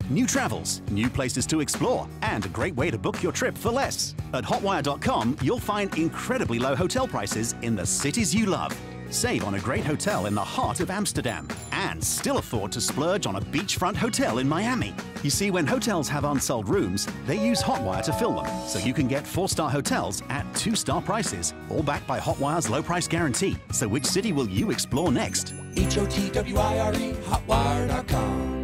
new travels, new places to explore, and a great way to book your trip for less. At Hotwire.com, you'll find incredibly low hotel prices in the cities you love. Save on a great hotel in the heart of Amsterdam and still afford to splurge on a beachfront hotel in Miami. You see, when hotels have unsold rooms, they use Hotwire to fill them, so you can get 4-star hotels at 2-star prices, all backed by Hotwire's low price guarantee. So which city will you explore next? Hotwire, Hotwire.com.